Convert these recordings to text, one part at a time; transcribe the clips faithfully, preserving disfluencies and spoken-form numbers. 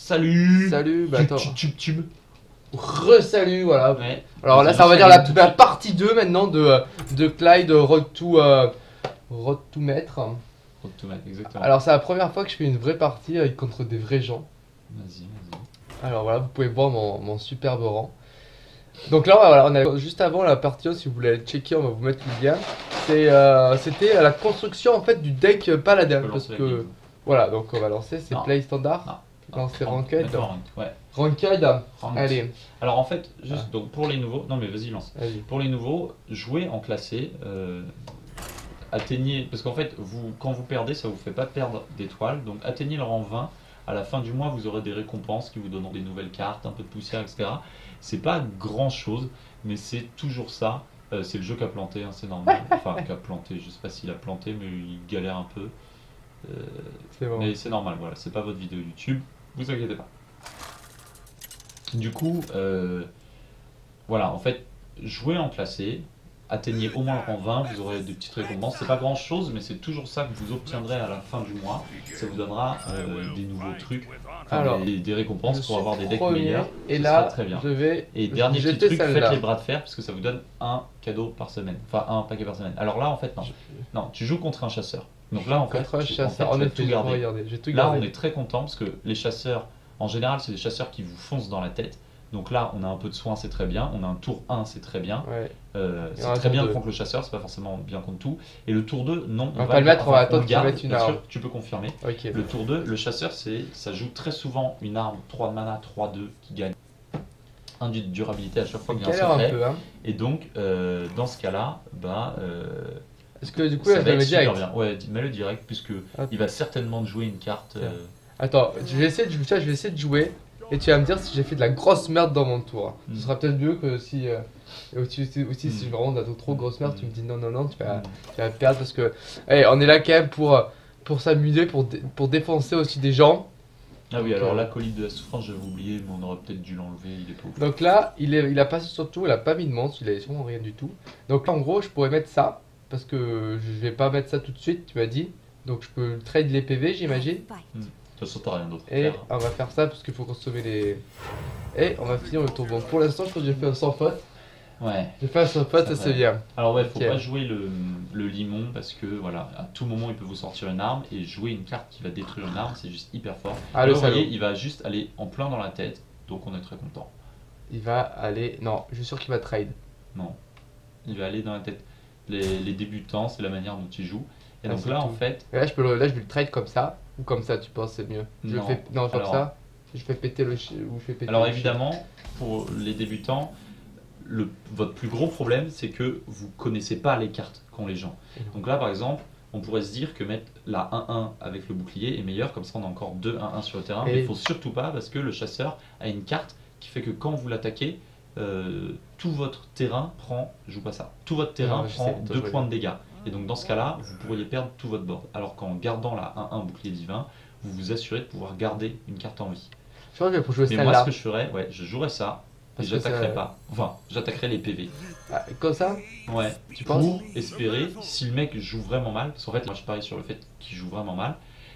Salut. Salut, bah attends. Tu tu Re-salut, voilà. Ouais. Alors là, ça va dire la, la partie deux maintenant de, de Clyde Road to, euh, Road to Maître. Road to Maître, exactement. Alors, c'est la première fois que je fais une vraie partie euh, contre des vrais gens. Vas-y, vas-y. Alors voilà, vous pouvez voir mon, mon superbe rang. Donc là, voilà, on a juste avant la partie, si vous voulez aller checker, on va vous mettre le lien. C'est, euh, c'était la construction en fait du deck Paladin. Parce que voilà, donc on va lancer, c'est play standard. Non. Non, c'est ranked. Ouais. Ranked. Ranked. Allez. Alors en fait, juste Ah. donc pour les nouveaux, non mais vas-y lance. Vas-y. Pour les nouveaux, jouez en classé, euh, atteignez, parce qu'en fait, vous, quand vous perdez, ça vous fait pas perdre d'étoiles, donc atteignez le rang vingt. À la fin du mois, vous aurez des récompenses qui vous donneront des nouvelles cartes, un peu de poussière, et cetera. C'est pas grand chose, mais c'est toujours ça. Euh, c'est le jeu qui a planté, hein, c'est normal. Enfin, qui a planté, je sais pas s'il a planté, mais il galère un peu. Euh, c'est bon. Mais c'est normal, voilà, c'est pas votre vidéo YouTube, vous inquiétez pas. Du coup, euh, voilà, en fait, jouez en classé, atteignez au moins le rang vingt, vous aurez des petites récompenses. C'est pas grand chose, mais c'est toujours ça que vous obtiendrez à la fin du mois. Ça vous donnera euh, des nouveaux trucs, enfin, alors, des, des récompenses pour avoir des decks premier, meilleurs. Et Ce là, sera très bien. je vais. Et dernier petit jeter truc, faites celle-là. les bras de fer parce que ça vous donne un cadeau par semaine, enfin un paquet par semaine. Alors là, en fait, non, non, tu joues contre un chasseur. Donc là, en fait, Contre un tu, chasseur, en fait, en tu vas effet, tout je garder. vais regarder, j'ai tout Là, gardé. on est très content parce que les chasseurs, en général, c'est des chasseurs qui vous foncent dans la tête. Donc là, on a un peu de soin, c'est très bien. On a un tour un, c'est très bien. Ouais. Euh, Et c'est un très tour bien deux. contre le chasseur, c'est pas forcément bien contre tout. Et le tour deux, non, On va pas le mettre, on va attendre qu'il garde, mette une bien arme. sûr, tu peux confirmer. Ok. Le tour deux, le chasseur, c'est, ça joue très souvent une arme trois de mana, trois deux qui gagne un de durabilité à chaque fois qu'il y a un galère un secret. peu, hein. Et donc, euh, dans ce cas-là, bah, euh, Est-ce que du coup, ça là, je va le être mets super direct. bien. Ouais, mets-le direct, puisque Hop. il va certainement te jouer une carte. Tiens. euh, Attends, je vais essayer de, tiens, je vais essayer de jouer et tu vas me dire si j'ai fait de la grosse merde dans mon tour. Mm. Ce sera peut-être mieux que si. Euh, et aussi, aussi, aussi Mm. si vraiment t'as trop grosse merde, tu me dis non, non, non, tu vas, Mm. tu vas perdre parce que. Hey, on est là quand même pour, pour s'amuser, pour, dé- pour défoncer aussi des gens. Ah oui, Donc, alors euh, l'acolyte de la souffrance, j'avais oublié, mais on aurait peut-être dû l'enlever, il est pas ouf. Donc là, il, est, il a passé sur tout, il a pas mis de monstre, il a sûrement rien du tout. Donc là, en gros, je pourrais mettre ça parce que je vais pas mettre ça tout de suite, tu m'as dit. Donc je peux trade les P V, j'imagine. De toute façon, t'as rien d'autre à Et faire. on va faire ça parce qu'il faut consommer les. Et on va finir le tour. Bon, pour l'instant, je crois que j'ai fait un sans faute. Ouais. J'ai fait un sans faute, Ça ça va. c'est bien. Alors ouais, faut Ok. pas jouer le, le limon parce que voilà, à tout moment il peut vous sortir une arme et jouer une carte qui va détruire une arme, c'est juste hyper fort. Ah, Là, le vous voyez, salaud. il va juste aller en plein dans la tête, donc on est très content. Il va aller. Non, je suis sûr qu'il va trade. Non, il va aller dans la tête. Les, les débutants, c'est la manière dont ils jouent. Et Ah, donc c'est là, en tout. fait, Et là, je peux le, là, je vais le trade comme ça. Ou comme ça, tu penses c'est mieux. Je le Non. fais. Non, comme Alors- ça. Je fais péter le chi- ou je fais péter alors le chi- évidemment, pour les débutants, le, votre plus gros problème, c'est que vous connaissez pas les cartes qu'ont les gens. Donc là, par exemple, on pourrait se dire que mettre la un un avec le bouclier est meilleur, comme ça on a encore deux un un sur le terrain. Et- Mais il faut surtout pas, parce que le chasseur a une carte qui fait que quand vous l'attaquez, euh, tout votre terrain prend, je joue pas ça, tout votre terrain Non, je prend sais, toi, deux je points de vois. dégâts. Et donc dans ce cas-là, vous pourriez perdre tout votre board. Alors qu'en gardant la un un bouclier divin, vous vous assurez de pouvoir garder une carte en vie. Je pense qu'il faut jouer Mais moi, celle-là. ce que je ferais, ouais, je jouerais ça, et Parce que j'attaquerais ça- pas. Enfin, j'attaquerais les P V. Ah, comme ça. Ouais, Tu penses pour espérer, si le mec joue vraiment mal, parce qu'en fait, moi je parie sur le fait qu'il joue vraiment mal,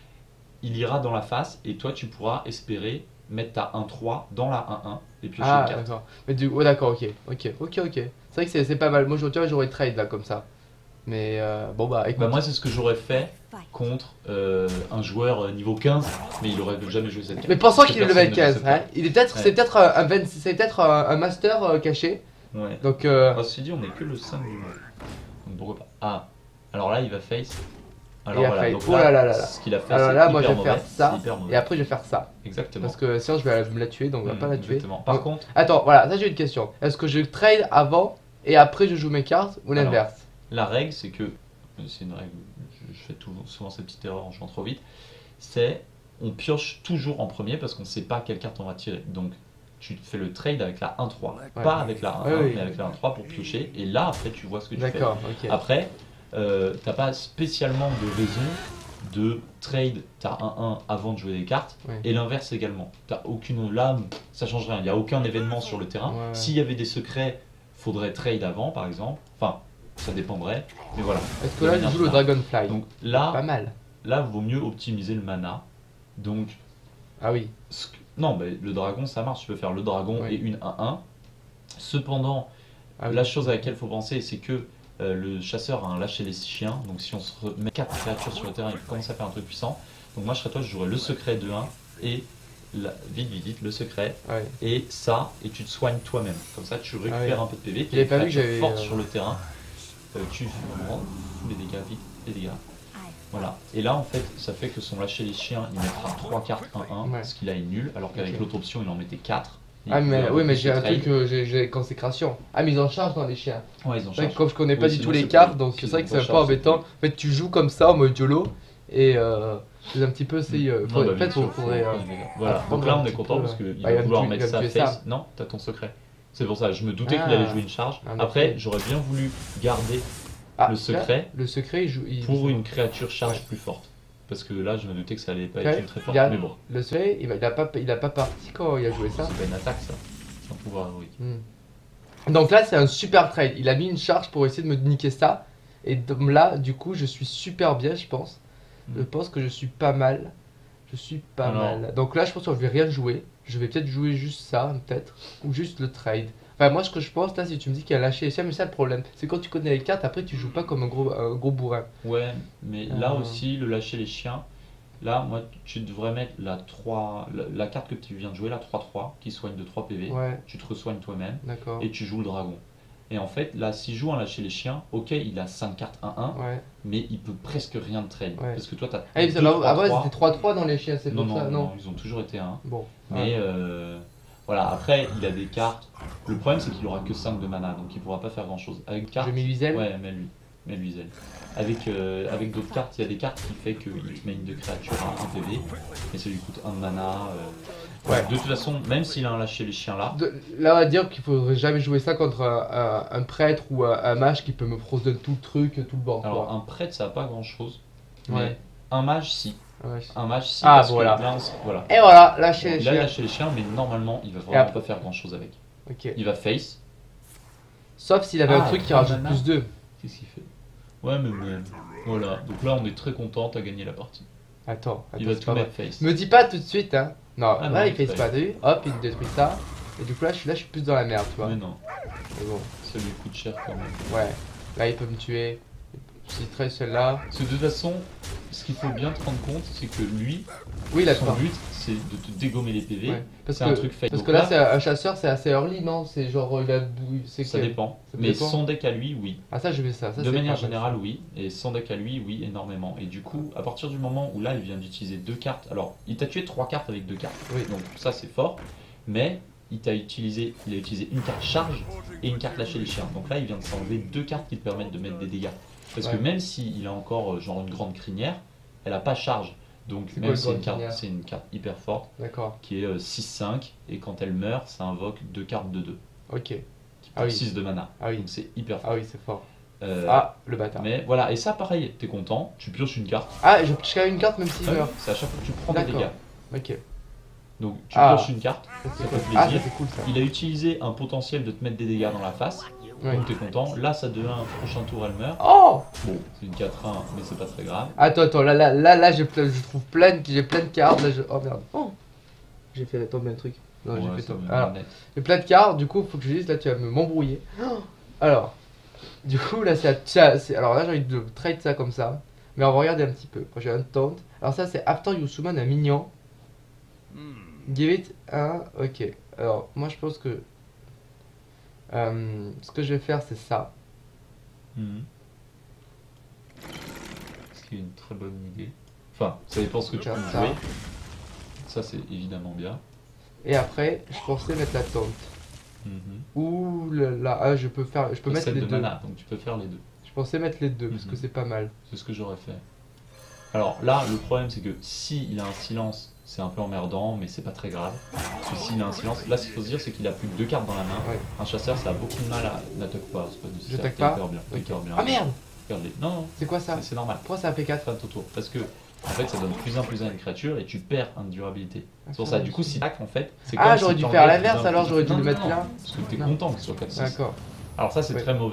il ira dans la face et toi tu pourras espérer mettre ta un trois dans la un un et piocher Ah, une carte. d'accord. Mais du oh, d'accord, ok. Ok, ok, ok. C'est vrai que c'est c'est pas mal. Moi, je- tu vois, j'aurais trade là comme ça. Mais euh, bon, bah écoute. Bah, moi, c'est ce que j'aurais fait contre euh, un joueur euh, niveau quinze, mais il aurait jamais joué cette carte. Mais pensons Parce que qu'il est level personne ne joue quinze, cette hein. carte. Il est peut-être, Ouais. c'est peut-être un, un vingt- c'est peut-être un, un master euh, caché. Ouais. Donc, euh, Ah, ceci dit, on n'est que le cinq du mois. Donc pourquoi pas. Ah, alors là, il va face. Alors Il a voilà, face. donc Oh là là là là. ce qu'il a fait, alors c'est là, moi, je hyper vais faire mauvais, ça. c'est hyper mauvais. Et après, je vais faire ça. Exactement. Parce que sinon, je vais me la tuer. Donc, on va Mmh, pas la tuer. exactement. Par contre, Attends, voilà, ça j'ai une question. Est-ce que je trade avant et après je joue mes cartes ou Alors, l'inverse? la règle, c'est que, c'est une règle, je, je fais tout- souvent cette petite erreur en jouant trop vite, c'est on pioche toujours en premier parce qu'on ne sait pas quelle carte on va tirer. Donc tu fais le trade avec la un trois, Ouais. pas avec la un un, Ouais, oui. mais avec la un trois pour piocher. Et là, après, tu vois ce que tu fais. D'accord, ok. Après, euh, t'as pas spécialement de raison de trade ta un un avant de jouer des cartes, Ouais. et l'inverse également. T'as aucune là, ça change rien. Il n'y a aucun événement sur le terrain. Ouais, ouais. S'il y avait des secrets, faudrait trade avant, par exemple. Enfin, ça dépendrait. Mais voilà. Est-ce que là je joue le Dragonfly? Donc Pas là, mal. là, vaut mieux optimiser le mana. Donc, Ah oui. ce que- Non, mais le dragon ça marche, tu peux faire le dragon Oui. et une un un. Cependant, Ah oui. la chose à laquelle il faut penser, c'est que euh, le chasseur a un lâcher les chiens, donc si on se met quatre créatures sur le terrain, il commence à faire un truc puissant. Donc moi je serais toi, je jouerais le secret de un et la... vite vite vite le secret Ouais. et ça, et tu te soignes toi-même. Comme ça tu récupères Ah un peu de P V, tu J'avais pas vu que j'avais, forte euh, sur le terrain, euh, tu prends les dégâts vite, les dégâts. Voilà, et là en fait ça fait que son lâcher les chiens il mettra trois cartes un un, Ouais. parce qu'il a une nulle, alors qu'avec Ok. l'autre option il en mettait quatre. Ah mais oui mais j'ai un trade. truc, euh, j'ai j'ai consécration. Ah mais ils en chargent dans les chiens. Ouais, ils en C'est vrai que chargent. comme je connais pas Oui, du sinon, tout les c'est cartes, pris. donc S'ils c'est vrai ont que pas c'est un peu charge, c'est embêtant. pris. En fait tu joues comme ça en mode YOLO et euh, c'est un petit peu c'est. Euh, Ouais, faudrait- bah, en fait bien sûr, il faudrait. faut- euh, Voilà, apprendre donc là un on est petit content peu, parce euh, qu'il bah, va il va vouloir me tuer- mettre il va me ça tuer face. ça. Non, t'as ton secret. C'est pour ça, je me doutais Ah. qu'il allait jouer une charge. Ah, Après, d'accord. j'aurais bien voulu garder Ah, le secret là, le secret il joue. Il, pour il- une créature charge Ouais. plus forte. Parce que là, je me doutais que ça allait pas Ouais, être une très forte. il y a- Mais bon, Le secret il, va- il a pas il a pas parti quand il a joué ça. c'est pas une attaque ça. C'est un pouvoir héroïque. Hmm. Donc là c'est un super trade. Il a mis une charge pour essayer de me niquer ça. Et donc là du coup je suis super bien je pense. Hmm. Je pense que je suis pas mal. Je suis pas Alors. mal. Donc là je pense que je vais rien jouer. Je vais peut-être jouer juste ça peut-être. Ou juste le trade. Enfin moi ce que je pense là si tu me dis qu'il a lâché les chiens, mais ça le problème. C'est quand tu connais les cartes après tu joues pas comme un gros, un gros bourrin. Ouais, mais là Euh. aussi, le lâcher les chiens, là, moi, tu devrais mettre la trois, la, la carte que tu viens de jouer, la trois trois, qui soigne de trois P V. Ouais Tu te resoignes toi-même d'accord. et tu joues le dragon. Et en fait, là, s'il joue un lâcher les chiens, ok, il a cinq cartes un un, Ouais. mais il peut presque rien de trade. Ouais. Parce que toi, t'as. Ah, ils deux, avaient- trois, avant trois. c'était trois trois dans les chiens c'est Non, pour non, ça non, non. ils ont toujours été un. Bon. Mais Ah. euh, voilà, après, il a des cartes. Le problème, c'est qu'il aura que cinq de mana, donc il pourra pas faire grand chose. Avec une carte. Je mets Luisel. Ouais, mets lui. Mets lui Zel. Avec, euh, avec d'autres cartes, il y a des cartes qui fait qu'il te met une de créature à un P V, mais ça lui coûte un de mana. euh. Ouais. De toute façon, même s'il a un lâcher les chiens là, De- là on va dire qu'il faudrait jamais jouer ça contre un, un- un prêtre ou un, un mage qui peut me frozen tout le truc, tout le bord. alors quoi. un prêtre ça a pas grand chose, mais Ouais. un mage si. Ouais. Un mage si, Ah, parce voilà. que là, on s- voilà. Et voilà, lâchez les Il a chiens. lâché les chiens, mais normalement il va Et vraiment après- pas faire grand chose avec. Ok. Il va face. Sauf s'il avait Ah, un truc qui un rajoute mana. plus deux. Qu'est-ce qu'il fait? Ouais, mais même. Voilà, donc là on est très content, t'as gagné la partie. Attends, attends Il va c'est tout pas vrai. mettre face. Me dis pas tout de suite, hein. Non, Ah là non, il fait c'est pas pas- de hop, il détruit ça. Et du coup là je suis là, je suis plus dans la merde, tu vois. Mais non, Mais bon, ça lui coûte cher quand même. ouais. Là il peut me tuer. Je citerai celle-là. Parce que de toute façon, ce qu'il faut bien te rendre compte, c'est que lui, Oui, son d'accord. but, c'est de te dégommer les P V. Ouais. Parce C'est que, un truc fake. parce Donc que là, là, c'est un chasseur, c'est assez early, non? C'est genre, il a. C'est ça que- dépend. ça Mais dépend. son deck à lui, oui. Ah, ça, je vais ça. ça De c'est manière pas mal. générale, oui. Et son deck à lui, oui, énormément. Et du coup, à partir du moment où là, il vient d'utiliser deux cartes. Alors, il t'a tué trois cartes avec deux cartes. Oui. Donc, ça, c'est fort. Mais il t'a utilisé, il a utilisé une carte charge et une carte lâcher les chiens. Donc là, il vient de s'enlever deux cartes qui te permettent de mettre des dégâts. Parce Ouais. que même s'il a encore euh, genre une grande crinière, elle a pas charge. Donc C'est quoi même une si c'est une grande carte, crinière c'est une carte hyper forte D'accord, qui est euh, six cinq et quand elle meurt, ça invoque deux cartes de deux ok. qui Ah font oui. six de mana. Ah oui. Donc c'est hyper fort. Ah oui, c'est fort. Euh, Ah, le bâtard. Mais voilà, et ça pareil, t'es content, tu pioches une carte. Ah, je pioche une carte même s'il Ouais, meurt. c'est à chaque fois que tu prends des D'accord. dégâts. Ok. Donc tu Ah. pioches une carte, Ça, ça c'est fait cool. plaisir. Ah, ça c'est cool ça. Il a utilisé un potentiel de te mettre des dégâts dans la face, Ouais. donc t'es content. Là ça devient un prochain tour, elle meurt. Oh! Bon, c'est une quatre un, mais c'est pas très grave. Attends, attends, là, là, là, là, j'ai plein- je trouve plein, de- j'ai plein de cartes. Là, je... Oh merde. Oh! J'ai fait tomber un truc. Non, Ouais, j'ai fait ça tomber. me Alors, net. j'ai plein de cartes, du coup, faut que je dise, là, tu vas me m'embrouiller. Oh alors, du coup, là, c'est à- ça, c'est- alors là, j'ai envie de trade ça comme ça. Mais on va regarder un petit peu. Moi, j'ai un taunt. Alors, ça, c'est after you summon un minion. Give it un. Ok. Alors, moi, je pense que. euh, ce que je vais faire, c'est ça. Mhm. Ce qui est une très bonne idée. Enfin, ça dépend ce que tu Comme peux ça. jouer. Ça, c'est évidemment bien. Et après, je pensais mettre la taunt. Mhm. Ouh là là. Ah, je peux faire. Je peux T'as mettre sept les de deux. mana, donc tu peux faire les deux. Je pensais mettre les deux parce que Mhm. c'est pas mal. C'est ce que j'aurais fait. Alors là, le problème, c'est que si il a un silence, c'est un peu emmerdant, mais c'est pas très grave. Parce que s'il a un silence, là, ce qu'il faut se dire, c'est qu'il a plus que deux cartes dans la main. Ouais. Un chasseur, ça a beaucoup de mal à. N'attaque pas, c'est pas nécessaire. J'attaque T'es pas hyper bien. t'es Ok. hyper bien. Ah merde! Regarde-les. Non, non, C'est quoi ça? c'est- c'est normal. Pourquoi c'est un P quatre? Fin de ton tour. Parce que, en fait, ça donne plus un plus un à une créature et tu perds un de durabilité. C'est pour ça, du coup, si tac, en fait, c'est Ah, comme j'aurais si dû t'enlevais faire plus l'inverse, un alors plus j'aurais un. dû Non, le non, mettre non, là. Parce que t'es Non. content qu'il soit quatre six. D'accord. Alors ça, c'est Ouais. très mauvais.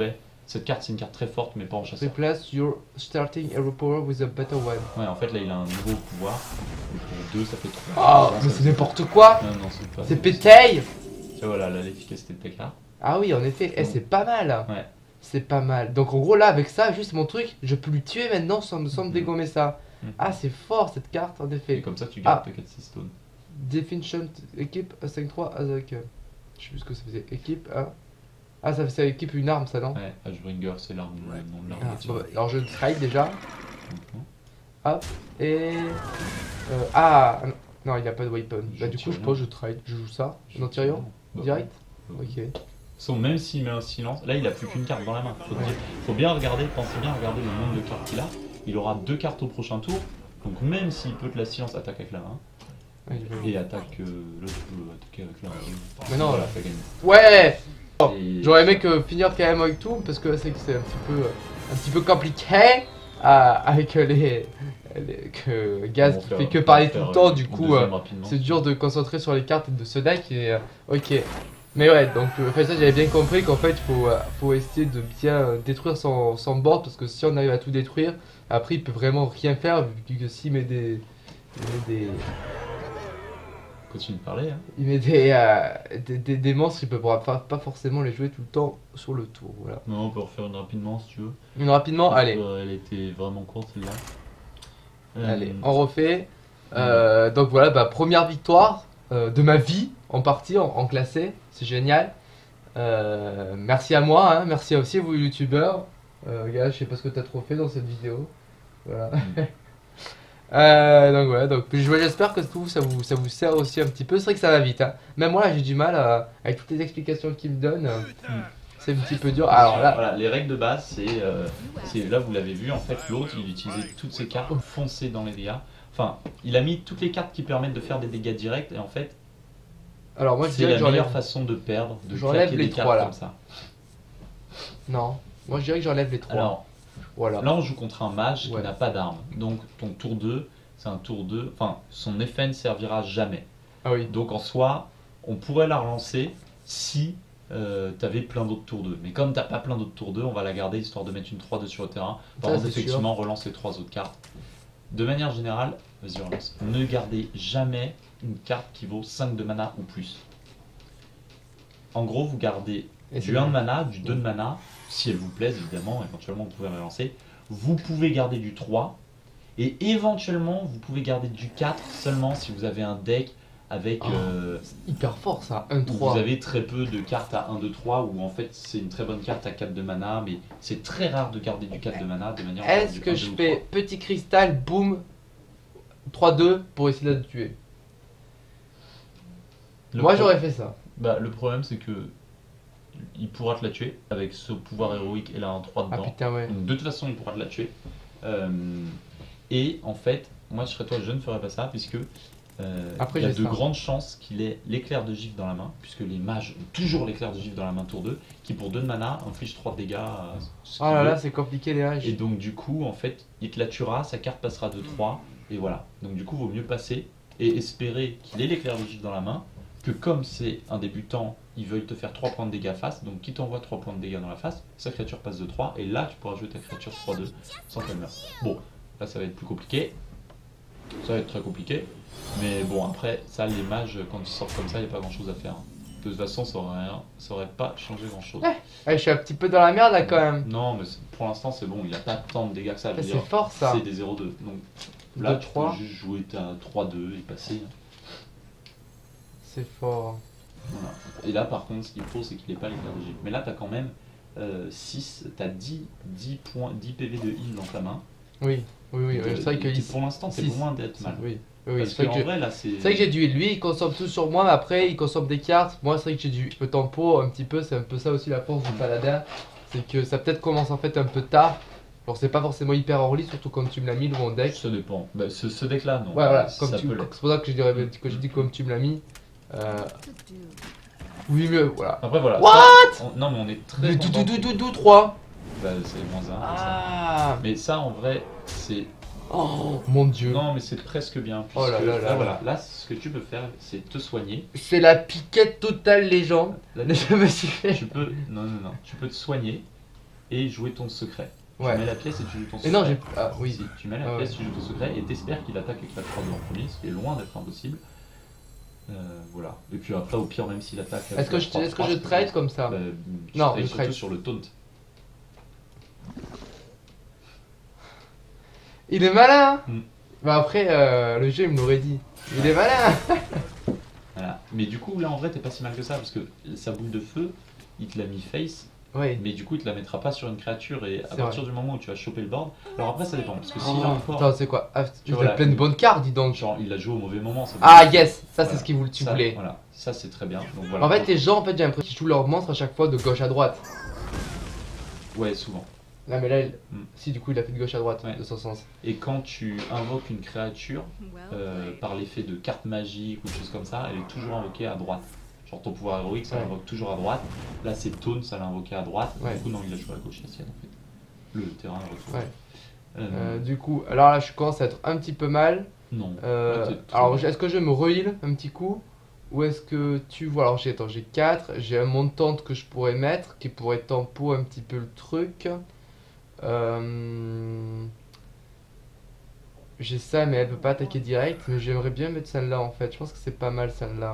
Cette carte, c'est une carte très forte, mais pas en chasseur. Replace your starting hero power with a better one. Ouais, en fait, là, il a un nouveau pouvoir. Donc, deux, ça fait trois. Oh, mais c'est n'importe quoi. Non, non, c'est pas. C'est pétail. Et voilà, là, l'efficacité de ta carte. Ah oui, en effet, eh, c'est pas mal. Ouais. C'est pas mal. Donc en gros là avec ça, juste mon truc, je peux lui tuer maintenant sans, sans me Mhm. dégommer ça. Mhm. Ah c'est fort cette carte en Et effet. comme ça, tu gardes Ah. ta quatre six stone. Definition équipe cinq trois avec... euh, Je sais plus ce que ça faisait. Équipe hein. Ah ça, ça équipe une arme ça non? Ouais, Ashbringer, c'est l'arme, le nom de l'arme. Ah, que tu bon, as. bah, alors je trade déjà. Mhm. Hop. Et... euh, ah non, non, il n'y a pas de weapon. Je Bah du coup tire je rien. pense que je trade. Je joue ça. Non Tyrion Bah, direct. bah, Ok. Sauf même s'il met un silence, là il a plus qu'une carte dans la main. Faut, dire, faut bien regarder, pensez bien à regarder le nombre de cartes qu'il a. Il aura deux cartes au prochain tour. Donc même s'il peut te la silence, attaque avec la main. Ouais, je vais- Et attaque euh, l'autre peut attaquer avec la main. Mais non, voilà, là. t'as gagné. Ouais. Et- J'aurais aimé que finir quand même avec tout parce que c'est que c'est un petit peu un petit peu compliqué euh, avec les, les que Gaz On qui va fait faire- que on va parler faire, tout le temps euh, du une coup deuxième euh, rapidement. c'est dur de concentrer sur les cartes de ce deck et euh, ok mais ouais donc euh, fait ça j'avais bien compris qu'en fait il faut, euh, faut essayer de bien euh, détruire son, son board parce que si on arrive à tout détruire après il peut vraiment rien faire vu que s'il met des il met des Continue de parler. Hein. il met des, euh, des, des, des monstres il peut pas, pas forcément les jouer tout le temps sur le tour voilà. Non, on peut refaire une rapidement si tu veux. Une rapidement Parce allez. que, euh, Elle était vraiment courte celle-là. Euh, Allez, on refait. Euh, donc voilà, bah, première victoire euh, de ma vie en partie, en, en classé. C'est génial. Euh, merci à moi, hein, merci aussi à vous youtubeurs. Euh, gars, je sais pas ce que t'as trop fait dans cette vidéo. Voilà. euh, donc voilà, donc je- j'espère que tout ça vous, ça vous sert aussi un petit peu. C'est vrai que ça va vite. Hein. Même moi, là, j'ai du mal euh, avec toutes les explications qu'il me donne. euh, c'est un petit peu dur. Alors là, Voilà, les règles de base, c'est euh, c'est- là vous l'avez vu, en fait l'autre il utilisait toutes ses cartes foncées dans les dégâts. Enfin, il a mis toutes les cartes qui permettent de faire des dégâts directs et en fait alors moi je c'est dirais la que j'enlève. meilleure façon de perdre, de j'enlève claquer les des trois, cartes là. comme ça. Non, moi je dirais que j'enlève les trois. Alors voilà. là on joue contre un mage Ouais. qui n'a pas d'arme, donc ton tour deux, c'est un tour deux, enfin son effet ne servira jamais. Ah oui. Donc en soi, on pourrait la relancer si euh, t'avais plein d'autres tours deux. Mais comme t'as pas plein d'autres tours deux, on va la garder histoire de mettre une trois deux sur le terrain. Par Ça, contre, c'est sûr. effectivement, relance les trois autres cartes. De manière générale, vas-y, relance. Ne gardez jamais une carte qui vaut cinq de mana ou plus. En gros, vous gardez Et c'est du un de bon. mana, du deux de mana, si elle vous plaise évidemment, éventuellement vous pouvez relancer. Vous pouvez garder du trois, et éventuellement vous pouvez garder du quatre seulement si vous avez un deck avec... Oh. euh, Hyper fort ça, un où trois. vous avez très peu de cartes à un, deux, trois, où en fait c'est une très bonne carte à quatre de mana, mais c'est très rare de garder du quatre de mana de manière à avoir Est-ce du que un, je deux ou fais petit cristal, boum, trois deux pour essayer de la tuer? Le Moi pro- j'aurais fait ça. Bah, le problème c'est que il pourra te la tuer avec ce pouvoir héroïque et là un trois Ah dedans. putain ouais. Donc de toute façon il pourra te la tuer. Euh, et en fait, moi je serais toi, je ne ferais pas ça puisque euh, Après, il y a j'ai de ça. grandes chances qu'il ait l'éclair de gifle dans la main, puisque les mages ont toujours l'éclair de gifle dans la main tour deux, qui pour deux de mana inflige trois de dégâts. à ce Oh qu'il là veut. là, c'est compliqué les haches. Et donc du coup, en fait, il te la tuera, sa carte passera de trois, et voilà. Donc du coup, vaut mieux passer et espérer qu'il ait l'éclair de gifle dans la main, que comme c'est un débutant, il veuille te faire trois points de dégâts face, donc qui t'envoie trois points de dégâts dans la face, sa créature passe de trois, et là tu pourras jouer ta créature trois deux sans qu'elle meure. Bon, là ça va être plus compliqué, ça va être très compliqué, mais bon après, ça les mages, quand ils sortent comme ça, il n'y a pas grand chose à faire. De toute façon, ça aurait, rien, ça aurait pas changé grand chose. Eh, je suis un petit peu dans la merde là quand même. Non, mais c'est- pour l'instant c'est bon, il n'y a pas tant de dégâts que ça. je Ça, veux c'est dire. fort ça. C'est des zéro deux. Donc là, deux tu trois. peux juste jouer ta trois deux et passer. C'est fort. Voilà. Et là, par contre, ce qu'il faut, c'est qu'il n'ait pas l'éclair de gifle. Mais là, tu as quand même euh, six, tu as dix, dix, points, dix P V de heal dans ta main. Oui, oui, oui. Donc, oui, euh, c'est vrai que qui, il- pour l'instant, c'est six. loin d'être mal. Oui, oui, oui. Parce C'est vrai qu'en que je- vrai, là, c'est. c'est vrai que j'ai du lui, il consomme tout sur moi, mais après il consomme des cartes. Moi, c'est vrai que j'ai du je peux tempo un petit peu, c'est un peu ça aussi la force du paladin. C'est que ça peut-être commence en fait un peu tard. Alors, c'est pas forcément hyper early, surtout quand tu me l'as mis dans mon deck. Ça dépend. Bah, ce, ce deck-là, non. Ouais, voilà, Ça comme tu, peut l'être. c'est pour ça que je dirais que je dis comme tu me l'as mis. Euh... Oui, mais voilà. Après, voilà. What ça, on- Non, mais on est très. Mais tout, content. tout, tout, tout, tout, trois. Bah, c'est moins un. Ah. Mais ça, en vrai, c'est. Oh mon dieu. Non, mais c'est presque bien. Oh là puisque- là là voilà. là. Là, ce que tu peux faire, c'est te soigner. C'est la piquette totale, les gens. Là, Je me suis fait. tu peux. Non, non, non. Tu peux te soigner. et jouer ton secret. Tu Ouais. mets la pièce et tu joues ton secret. Et non, j'ai. Ah oui. Si, tu mets la Ah, pièce, ouais. tu joues ton secret et t'espères qu'il attaque avec la trois deux en premier, ce qui est loin d'être impossible. Euh, voilà. Et puis après, au pire, même s'il attaque. avec Est-ce que la je, trois est-ce que trois, je c'est pas trade grave. comme ça? Bah, tu Non, trades je surtout trade. sur le taunt. Il est malin! Mm. Bah après, euh, le jeu il me l'aurait dit. Il est malin! Voilà. Mais du coup, là en vrai, t'es pas si mal que ça parce que sa boule de feu, il te l'a mis face, Oui. mais du coup, il te la mettra pas sur une créature et à C'est partir vrai. du moment où tu vas choper le board. Alors après, ça dépend parce que s'il Oh, a encore. Attends, c'est quoi? Ah, il vois, a là, plein de il- bonnes cartes, dis donc. Genre, il l'a joué au mauvais moment. ça veut Ah dire- yes! Ça, Voilà. c'est ce que tu Ça, voulais. Voilà, ça c'est très bien. Donc, voilà. En fait, les gens, en fait, j'ai l'impression qu'ils jouent leur monstre à chaque fois de gauche à droite. Ouais, souvent. Là, mais là, il- Mm. si, du coup, il a fait de gauche à droite, Ouais. de son sens. Et quand tu invoques une créature, euh, Well par l'effet de carte magique ou de choses comme ça, elle est toujours invoquée à droite. Genre ton pouvoir héroïque, ça Ouais. l'invoque toujours à droite. Là, c'est Taunt, ça l'a invoqué à droite. Ouais. Du coup, non, il a joué à gauche, la sienne en fait. Le terrain est retour. Ouais. Euh, Euh, du coup, alors là, je commence à être un petit peu mal. non. Euh, Là, t'es très alors, bien. est-ce que je me re-heal un petit coup? Ou est-ce que tu vois? Alors, j'ai attends, j'ai quatre. J'ai un montant que je pourrais mettre qui pourrait tempo un petit peu le truc. Euh, J'ai ça, mais elle peut pas attaquer direct. Mais j'aimerais bien mettre celle-là en fait. Je pense que c'est pas mal celle-là.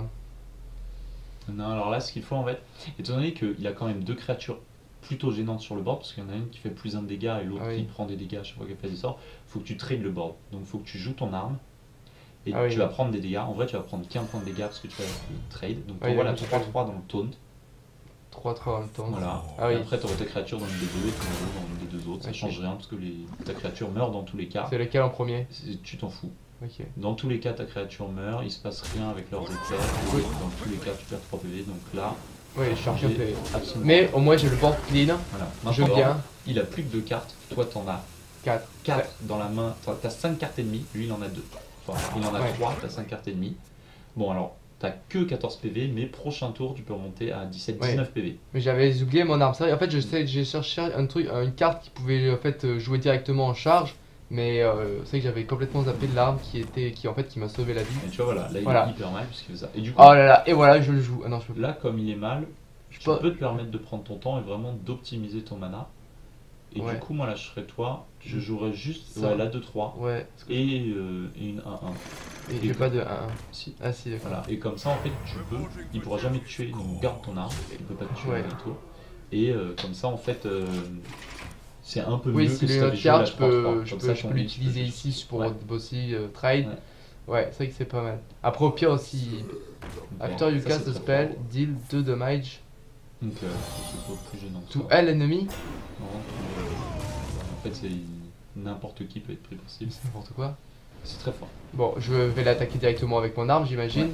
Non, alors là, ce qu'il faut en fait, étant donné qu'il a quand même deux créatures plutôt gênantes sur le board, parce qu'il y en a une qui fait plus un de dégâts et l'autre Ah oui. qui prend des dégâts à chaque fois qu'elle fait des sorts, faut que tu trades le board. Donc il faut que tu joues ton arme et Ah oui. tu vas prendre des dégâts. En vrai, tu vas prendre qu'un point de dégâts parce que tu vas le trade. Donc Ah oui, voilà, oui, j'ai trois pas trois dans le taunt. trois trois en même temps. Voilà. Ah oui. Et après, tu aurais ta créature dans le D deux et ton héros dans le D deux autres. Ça Ok. change rien parce que les... ta créature meurt dans tous les cas. C'est lequel en premier? C'est- Tu t'en fous. Ok. Dans tous les cas, ta créature meurt, il se passe rien avec leurs éclairs. Oui. Dans tous les cas, tu perds trois P V. Donc là, Oui, je charge un changer P V. absolument. Mais au moins j'ai le board clean. Voilà. Je Maintenant, viens. il a plus que deux cartes. Toi, t'en as quatre. quatre dans la main. T'as- T'as cinq cartes ennemies. Lui, il en a deux. Enfin, il en a Ouais. trois. T'as cinq cartes ennemies. Bon, alors, t'as que quatorze P V, mais prochain tour, tu peux remonter à dix-sept dix-neuf P V. Mais j'avais oublié mon arme. C'est vrai, en fait, je sais, j'ai cherché un truc, une carte qui pouvait en fait euh, jouer directement en charge. Mais euh, c'est vrai que j'avais complètement zappé de l'arme qui était, qui en fait, qui m'a sauvé la vie. Et tu vois, voilà, là, il Voilà. est hyper mal puisqu'il fait ça. Et du coup, Oh là là, et voilà, je le joue. Ah non, je peux pas. là, comme il est mal, Je tu peux- peux te permettre de prendre ton temps et vraiment d'optimiser ton mana. Et Ouais. du coup, moi, là, je serais toi. Je jouerais juste Ça. ouais, la deux trois Ouais, parce que- et, euh, et une un un. et j'ai pas de un un. Si. Ah si, d'accord. Voilà. Et comme ça, en fait, tu peux. Il pourra jamais te tuer, donc garde ton arme. Il peut pas te tuer Ouais. à tour. Et euh, comme ça, en fait, euh, c'est un peu Oui, mieux si que si les t'avais autre joué la carte, je trois trois. peux, je Comme peux, ça, je ton peux lit, l'utiliser tu peux- ici pour Ouais. aussi euh, trade. Ouais, c'est vrai que c'est pas mal. Après, au pire aussi, after Bon, you ça, cast c'est a très spell, fort. deal deux damage Donc, euh, c'est pas plus gênant que to ça. all enemy. Non, euh, en fait, c'est n'importe qui peut être pris possible. C'est n'importe quoi. C'est très fort. Bon, je vais l'attaquer directement avec mon arme, j'imagine.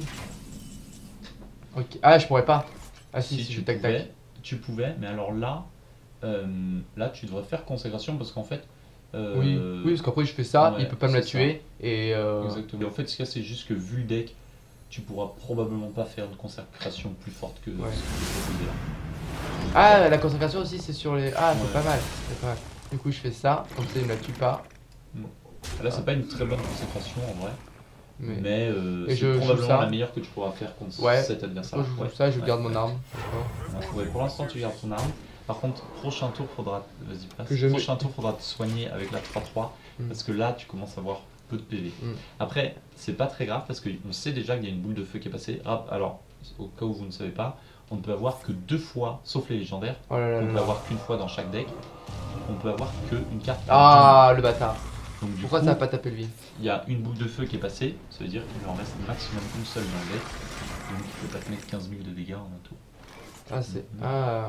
Ok. Ah, je pourrais pas. Ah si, si, tu je tac pouvais, tac. tu pouvais, mais alors là, euh, là, tu devrais faire consécration parce qu'en fait. euh, Oui, oui, parce qu'après je fais ça, ouais, il peut pas me la c'est ça. tuer. Et euh, Exactement. Et en fait, ce qu'il y a, c'est juste que vu le deck, tu pourras probablement pas faire une consécration plus forte que Ouais. ce que je proposais là. Ah, la concentration aussi, c'est sur les. Ah, c'est Ouais. pas mal. C'est pas mal. Du coup, je fais ça, comme ça il me la tue pas. Là, c'est pas une très bonne consécration en vrai, Mais, mais euh, Et c'est je joue probablement ça. la meilleure que tu pourras faire contre Ouais. cet adversaire. Moi, je joue ça, je garde mon arme. D'accord. Ouais, pour l'instant, tu gardes ton arme. Par contre, prochain tour, faudra. Vas-y, passe. Que je mets- Prochain tour, faudra te soigner avec la trois trois Mm. parce que là, tu commences à avoir peu de P V. Mm. Après, c'est pas très grave parce qu'on sait déjà qu'il y a une boule de feu qui est passée. Ah, alors, au cas où vous ne savez pas, on ne peut avoir que deux fois, sauf les légendaires. Oh là là On là peut là. avoir qu'une fois dans chaque deck. On peut avoir qu'une carte. Ah, le bâtard. Donc, du Pourquoi coup, ça a pas tapé le vide? il y a une boule de feu qui est passée. Ça veut dire qu'il en reste maximum une seule dans le deck. Donc, il peut pas te mettre quinze mille de dégâts en un tour. Ah, c'est. Mhm. Ah.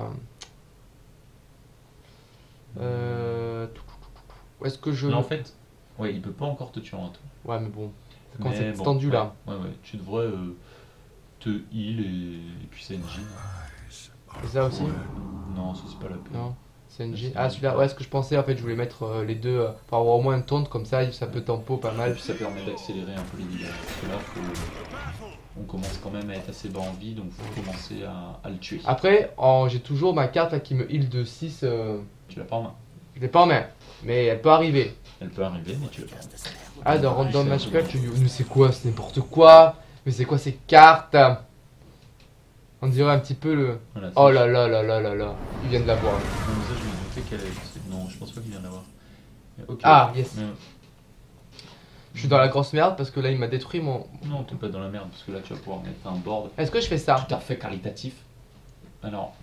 Euh. Où est-ce que je. Mais en fait, ouais, il peut pas encore te tuer en un tour. Ouais, mais bon. Quand Mais c'est bon, tendu ouais, là. Ouais, ouais, tu devrais euh, te heal et, et puis c'est engine. C'est ça aussi? Non, ça c'est pas la peine. Non, c'est une C'est Ah, une celui-là, G. ouais, ce que je pensais, en fait, je voulais mettre euh, les deux euh, pour avoir au moins une tonte, comme ça, ça peut tempo pas Et mal. puis ça permet d'accélérer un peu les dégâts. Parce que là, faut... on commence quand même à être assez bas en vie, donc faut commencer à, à le tuer. Après, en- j'ai toujours ma carte là qui me heal de six. euh, Tu l'as pas en main. Je l'ai pas en main, mais elle peut arriver. Elle peut arriver, mais tu l'as pas en main. Ah, dans Random c'est Match un Play, peu tu... Mais c'est quoi? C'est n'importe quoi! Mais c'est quoi ces cartes? On dirait un petit peu le. Voilà, Oh ça, là là là là là là. Il vient de l'avoir. je- non, mais ça, je me doute. fait qu'elle est... Non, je pense pas qu'il vient d'avoir. Ok. Ah, yes. Mais... Je suis dans la grosse merde parce que là il m'a détruit mon... Non, t'es pas dans la merde parce que là tu vas pouvoir mettre un board Est-ce que je fais ça? tout à fait qualitatif. Alors,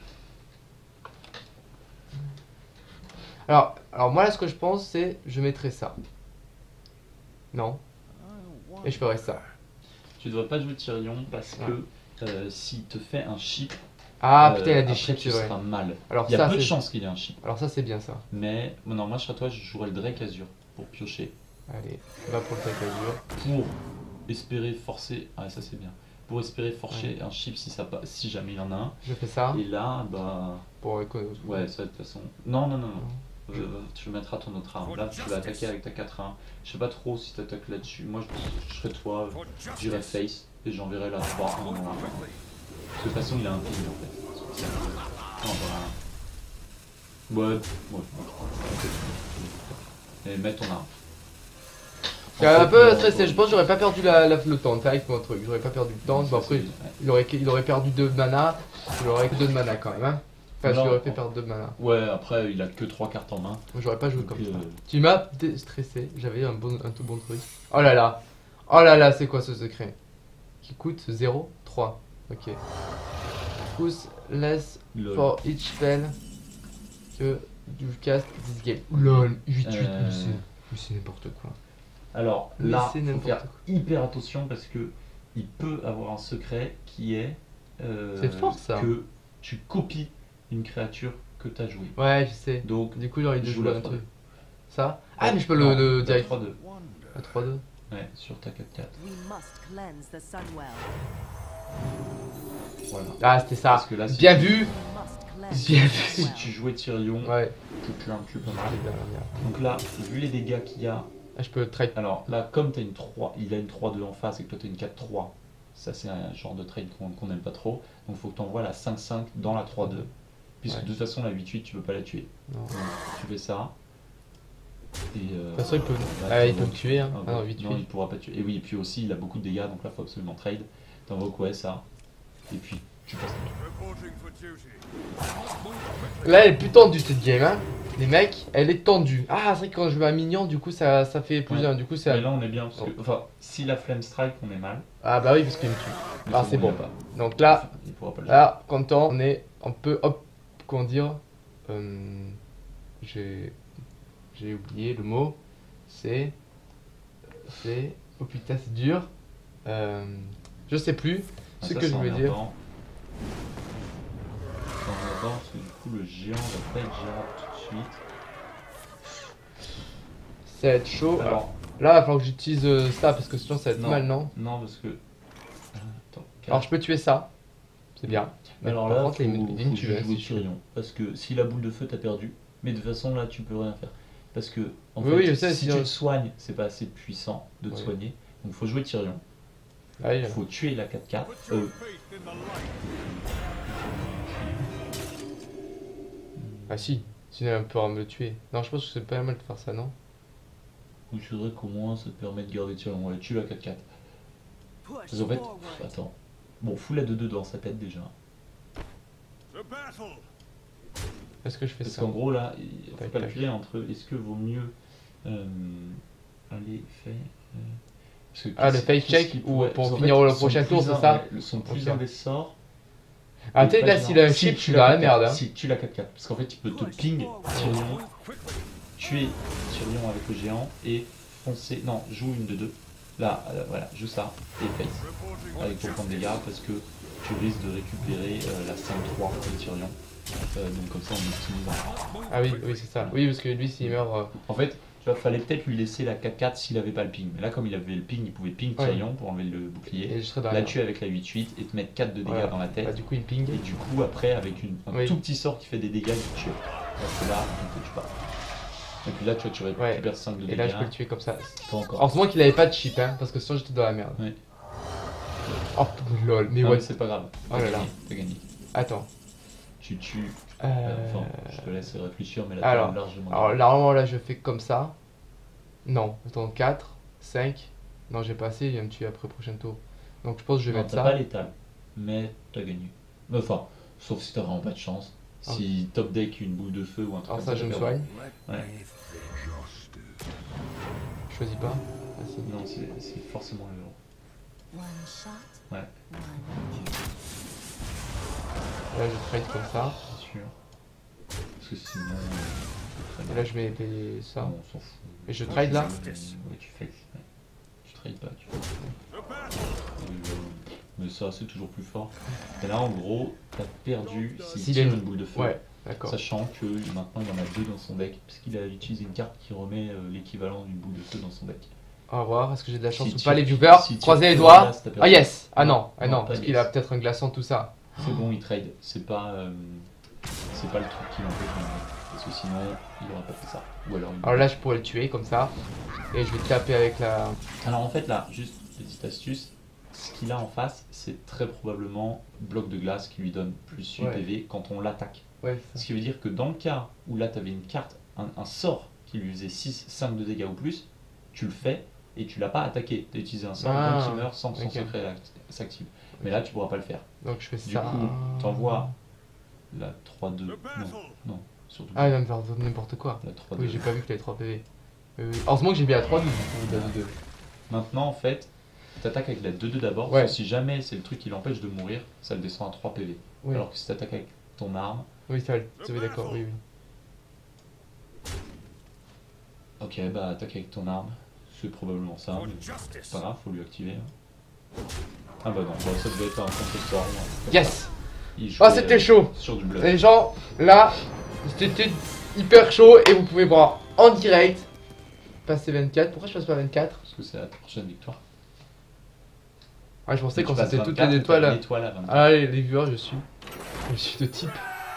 Alors, alors moi là ce que je pense c'est je mettrais ça. Non. Et je ferais ça. tu devrais pas jouer Tyrion parce que euh, s'il te fait un chip, Ah euh, putain il a des après, chips, tu c'est vrai. seras mal. Alors Il y a ça peu de c'est... chances qu'il ait un chip. Alors ça c'est bien ça. Mais non, moi je serais toi, je jouerais le Drake Azur pour piocher. Allez, on va pour le Takazur. Pour espérer forcer. Ah, ça c'est bien. Pour espérer forcer un chip si, ça, pa- si jamais il y en a un. Je fais ça Et là, bah. pour éco- Ouais, ça de toute façon. Non, non, non, non. Euh, tu mettras ton autre arme. Là, tu vas attaquer avec ta quatre un. Je sais pas trop si tu attaques là-dessus. Moi, je, je serais toi, j'irais face et j'enverrai la trois un. Parce que de toute façon, il a un ping en fait. Non, bah. Ouais, ouais. Et mets ton arme. Je suis un peu euh, stressé, je pense que j'aurais pas perdu la, la, le temps avec mon truc, j'aurais pas perdu le temps, bon après il aurait, il aurait perdu deux de mana, il aurait que deux de mana quand même hein. Enfin je lui aurais fait perdre deux de mana. Ouais après il a que trois cartes en main. J'aurais pas joué comme puis, ça. euh... Tu m'as stressé, j'avais un, bon, un tout bon truc. Oh là là, oh là là c'est quoi ce secret? Qui coûte zéro trois, ok. Pouce less Lol. for each spell que you cast this game. Lol, huit huit, Euh... mais c'est n'importe quoi. Alors Mais là, c'est il faut n'importe faire quoi. hyper attention parce que il peut avoir un secret qui est euh, C'est fort, ça. que tu copies une créature que tu as jouée. Ouais, je sais. Donc, Du coup, j'aurais dû joue jouer la un trois truc. deux. Ça? Ah, mais je peux Non, le, le la direct. trois deux. À trois deux. Ouais, sur ta quatre quatre. We must cleanse the Sunwell. Voilà. Ah, c'était ça. Parce que là, si Bien tu- vu. We must cleanse Bien the vu. Si Sunwell. tu jouais Tyrion, Ouais. tu tues un petit peu mal. C'est bien, bien. Donc là, vu les dégâts qu'il y a, Ah, je peux le trade. alors là, comme as une trois, il a une trois deux en face et que toi tu as une quatre trois, ça c'est un genre de trade qu'on qu'on n'aime pas trop. Donc il faut que tu envoies la cinq cinq dans la trois deux. Puisque Ouais. de toute façon, la huit huit, tu peux pas la tuer. Non. Donc, tu fais ça. Et euh, De toute façon, il peut. là, Ah, il t'envoies- peut me tuer, hein. Ah, Ah non, ouais. huit Non, il huit. pourra pas tuer. Et oui, et puis aussi, il a beaucoup de dégâts, donc là, faut absolument trade. T'envoies quoi ça. Et puis, tu passes ton tour. Là, elle est plus tendue cette game, hein. Les mecs, elle est tendue. Ah, c'est vrai que quand je mets un mignon, du coup, ça, ça fait plus Ouais. un. Du coup, ça. Mais là, on est bien. Parce que, enfin, si la flame strike, on est mal. Ah, bah oui, parce qu'il me tue. Mais Ah, c'est c'est bon, bon. il a pas. Donc là, Il pourra pas le là, content, on est un peu. Hop, comment dire euh, J'ai. J'ai oublié le mot. C'est. C'est. Oh putain, c'est dur. Euh, je sais plus Ah, ce ça, que c'est je voulais dire. emmerdant. C'est emmerdant parce que du coup, le géant va pas être gérable tout de suite. Ça va être chaud. Alors, Là, il va falloir que j'utilise euh, ça parce que sinon ça va être Non. mal, non? non, parce que. Ah, Attends, Alors, je peux tuer ça. C'est bien. Mais Alors par là, contre, faut, il me- faut il me que tue, je hein, joue si je- Tyrion. Parce que si la boule de feu, t'as perdu. Mais de toute façon, là, tu peux rien faire. Parce que, en Oui, fait, oui, je sais, si sinon- tu te soignes, c'est pas assez puissant de te Oui. soigner. Donc, faut jouer Tyrion. Allez, Il faut tuer la quatre quatre. Euh, ah si, sinon elle peut me tuer. Non, je pense que c'est pas mal de faire ça, non? il faudrait qu'au moins ça te permet de garder Tyrion. Ouais, tue la quatre quatre. Push Parce qu'en fait, forward. pff, attends. Bon, fous la deux deux dans sa tête déjà. Est-ce que je fais Parce ça? qu'en gros, là, il faut Tac, tac. calculer entre est-ce que vaut mieux euh, aller faire. euh, parce que Ah, le qu'est-ce- face qu'est-ce check qu'il ou pourrait- pour parce qu'en finir fait, le son prochain tour, plus c'est un- ça? ouais, Son plus Ok. un des sorts. Ah, il est peut-être pas là, gênant. s'il a un Si, chip, tu je suis la dans la quatre quatre. merde. Hein. Si, tu la quatre quatre. Parce qu'en fait, il peut te ping Tyrion, tuer Tyrion avec le géant et foncer. Non, joue une de deux. Là, euh, voilà, joue ça et face. Avec autant de dégâts parce que tu risques de récupérer euh, la cinq trois de Tyrion. Euh, donc comme ça, on optimise encore. Ah oui, oui, c'est ça. Oui, parce que lui, s'il meurt. euh, En fait, tu vois, fallait peut-être lui laisser la quatre quatre s'il avait pas le ping. Mais là, comme il avait le ping, il pouvait ping Ouais. Tyrion pour enlever le bouclier. Et je serais dans la La merde. tuer avec la huit huit et te mettre quatre de dégâts Voilà. dans la tête. Bah, du coup, il ping. Et du coup, après, avec une, un Oui. tout petit sort qui fait des dégâts, il te tue. Parce que là, il te tue pas. Et puis là, tu vois, tu récupères Ouais. cinq de Et dégâts. là, je peux le tuer comme ça. Pas encore. En ce moment qu'il avait pas de chip, hein, parce que sinon j'étais dans la merde. Ouais. Oh lol, mais Non, ouais. mais c'est pas grave. Oh là là. T'as gagné, t'as gagné. Attends. Tu tues. Euh... euh, Enfin, je te laisse réfléchir, mais là, Alors, t'as largement. Alors normalement là je fais comme ça. Non, attends, quatre, cinq. Non, j'ai pas assez, il va me tuer après le prochain tour. Donc je pense que je vais Non, mettre t'as ça. pas létal, mais t'as gagné. Enfin, sauf si t'as vraiment pas de chance. Si top deck une boule de feu ou un truc Alors comme ça, je t'as me perdu. soigne. Ouais. Je choisis pas. Ah, si. Non, c'est c'est forcément le héros. One shot, Ouais, one kill. Là, je trade comme ça. bien sûr. Parce que sinon. euh, Et là, je mets les- ça. Non, on s'en fout. Et je trade là. Euh, Ouais, tu fais. Ouais. Tu trades pas, tu fais. Euh, Mais ça, c'est toujours plus fort. Et là, en gros, t'as perdu s'il S'il tire est- une boule de feu. Ouais, d'accord. Sachant que maintenant il y en a deux dans son deck, puisqu'il a utilisé une carte qui remet euh, l'équivalent d'une boule de feu dans son deck. Au revoir, est-ce que j'ai de la chance Si ou tu- pas les viewers? si tu Croisez les tires doigts. la glace, t'as perdu. Ah yes. Ah non, Non, ah non, non, pas parce yes. qu'il a peut-être un glaçant tout ça. C'est bon, il trade. C'est pas, euh, c'est pas le truc qui l'empêche de gagner. Parce que sinon, il aurait pas fait ça. Ou alors il- Alors là, je pourrais le tuer comme ça. Et je vais taper avec la... Alors en fait, là, juste petite astuce, ce qu'il a en face, c'est très probablement bloc de glace qui lui donne plus huit Ouais. P V quand on l'attaque. Ouais, Ce qui veut dire que dans le cas où là, tu avais une carte, un, un sort qui lui faisait six, cinq de dégâts ou plus, tu le fais et tu l'as pas attaqué. Tu as utilisé un sort Ah, donc il meurt sans que son ok. secret act- s'active. Mais là, tu pourras pas le faire. donc je fais Du ça. coup, t'envoies la trois deux. Non, non, surtout Ah, il va me faire n'importe quoi. la trois deux. Oui, j'ai pas vu qu'il avait trois P V. Oui, oui. Heureusement que j'ai mis à trois douze du coup, au deux. Maintenant, en fait, tu attaques avec la deux deux d'abord. Ouais. Parce que si jamais c'est le truc qui l'empêche de mourir, ça le descend à trois P V. Oui, Alors que si tu attaques avec ton arme, oui, ça va, ça va, d'accord, oui, oui. ok, bah attaque avec ton arme. C'est probablement ça. Mais c'est pas grave, faut lui activer. hein. Ah bah non, bah, ça devait être un contre-sort. ouais. Yes. Il Ah, jouait, c'était euh, chaud. Sur du bluff. Les gens, là, c'était hyper chaud et vous pouvez voir en direct. Passer vingt-quatre. Pourquoi je passe pas vingt-quatre? Parce que c'est la prochaine victoire. Ah, je pensais Tu qu'on passes c'était toutes vingt-quatre, les ou étoiles. t'as là. l'étoile à vingt-quatre. Ah, les, les viewers, je suis. Je suis de type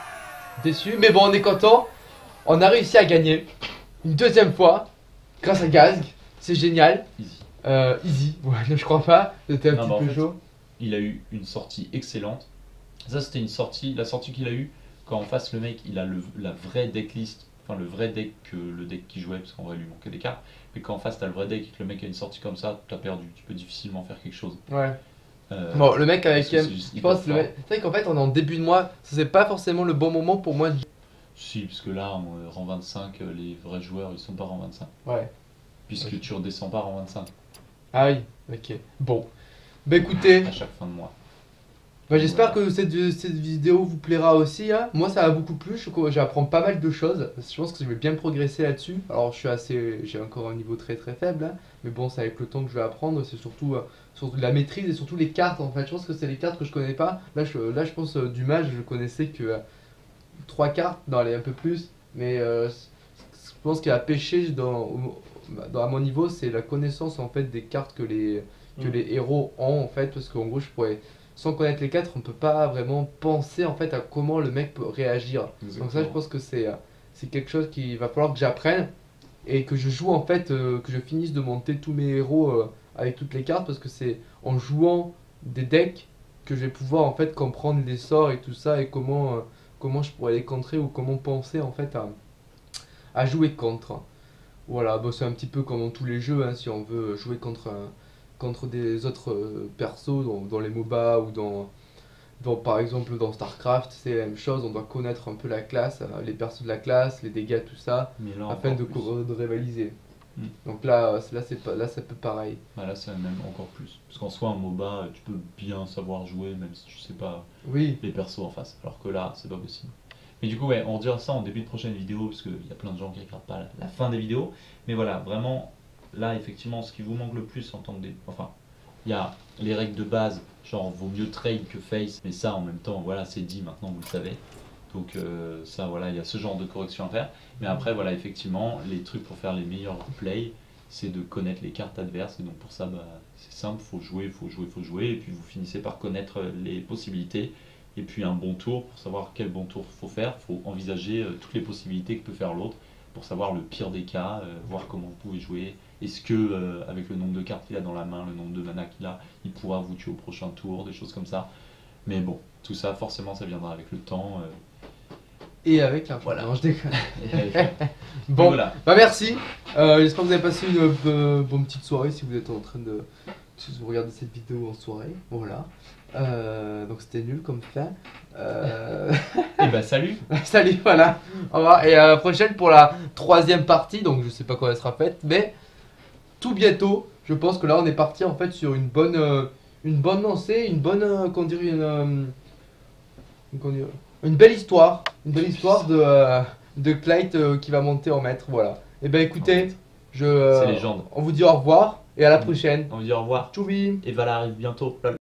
déçu. Mais bon, on est content. On a réussi à gagner une deuxième fois grâce à Gazg. C'est génial. Easy. Euh, easy. Ouais, je crois pas. C'était un Non, petit bah, en peu fait, chaud. Il a eu une sortie excellente. Ça, c'était une sortie, la sortie qu'il a eue quand en face le mec, il a le, la vraie decklist, enfin le vrai deck que le deck qui jouait, parce qu'en vrai, il lui manquait des cartes. Mais quand en face, t'as le vrai deck et que le mec a une sortie comme ça, t'as perdu. Tu peux difficilement faire quelque chose. Ouais. Euh, Bon, le mec avec parce que M. c'est juste Je hyper pense le fort. mec. C'est vrai qu'en fait, on est en début de mois. Ça, c'est pas forcément le bon moment pour moi de. Si, parce que là, en euh, rang vingt-cinq, euh, les vrais joueurs, ils sont pas rang vingt-cinq. Ouais. Puisque Ouais. tu redescends pas rang vingt-cinq Ah oui, ok. Bon. Bah écoutez. à chaque fin de mois. Bah, j'espère que cette, cette vidéo vous plaira aussi. Hein. Moi, ça m'a beaucoup plu. Je crois que j'apprends pas mal de choses. Je pense que je vais bien progresser là-dessus. Alors, je suis assez, j'ai encore un niveau très très faible, hein. Mais bon, c'est avec le temps que je vais apprendre. C'est surtout, euh, surtout la maîtrise et surtout les cartes. En fait, je pense que c'est les cartes que je connais pas. Là, je, là, je pense euh, du mage, je connaissais que euh, trois cartes, dans les un peu plus. Mais euh, c- c- je pense qu'il y a pêché dans, au- dans à mon niveau, c'est la connaissance en fait des cartes que les que Mm. les héros ont en fait, parce qu'en gros, je pourrais sans connaître les quatre, on peut pas vraiment penser en fait à comment le mec peut réagir. Donc ça, je Exactement. pense que c'est euh, c'est quelque chose qu'il va falloir que j'apprenne et que je joue en fait, euh, que je finisse de monter tous mes héros euh, avec toutes les cartes, parce que c'est en jouant des decks que je vais pouvoir en fait comprendre les sorts et tout ça et comment euh, comment je pourrais les contrer ou comment penser en fait à, à jouer contre. Voilà, bah, c'est un petit peu comme dans tous les jeux, hein, si on veut jouer contre un- contre des autres euh, persos dans, dans les MOBA ou dans, dans, par exemple dans StarCraft, c'est la même chose, on doit connaître un peu la classe, euh, les persos de la classe, les dégâts, tout ça, Mais là, afin encore de, plus. co- de rivaliser. Mm. Donc là, euh, là, c'est pas, là, c'est un peu pareil. Bah là, c'est même encore plus. Parce qu'en soi, un MOBA, tu peux bien savoir jouer, même si tu sais pas Oui, les persos en face. Alors que là, c'est pas possible. Mais du coup, ouais, on dira ça en début de prochaine vidéo, parce qu'il y a plein de gens qui regardent pas la, la fin des vidéos. Mais voilà, vraiment, là, effectivement, ce qui vous manque le plus en tant que des... Enfin, il y a les règles de base, genre vaut mieux trade que face, mais ça, en même temps, voilà, c'est dit, maintenant, vous le savez. Donc euh, ça, voilà, il y a ce genre de correction à faire. Mais après, voilà, effectivement, les trucs pour faire les meilleurs plays, c'est de connaître les cartes adverses. Et donc pour ça, bah, c'est simple, faut jouer, faut jouer, faut jouer. Et puis vous finissez par connaître les possibilités. Et puis un bon tour, pour savoir quel bon tour faut faire, faut envisager euh, toutes les possibilités que peut faire l'autre, pour savoir le pire des cas, euh, voir comment vous pouvez jouer. Est-ce que, euh, avec le nombre de cartes qu'il a dans la main, le nombre de mana qu'il a, il pourra vous tuer au prochain tour, des choses comme ça. Mais bon, tout ça, forcément, ça viendra avec le temps. euh, et avec la Voilà. Non, je déconne. et avec- Donc Bon, voilà. bah merci. Euh, J'espère que vous avez passé une euh, bonne petite soirée si vous êtes en train de, si vous regardez cette vidéo en soirée, voilà. Euh, donc c'était nul comme fin. Euh... Et bah salut. Salut, voilà. Au revoir. Et à la prochaine pour la troisième partie. Donc je sais pas quand elle sera faite, mais tout bientôt. Je pense que là on est parti en fait sur une bonne, euh, une bonne lancée, une bonne, euh, qu'on dirait une, euh, une, qu'on dirait- une belle histoire, une belle histoire de, euh, de Clyde euh, qui va monter en maître. Voilà. Et ben écoutez, je, euh, C'est légende. on vous dit au revoir et à la prochaine. On vous dit au revoir. Tchoubi. Et Vala arrive bientôt.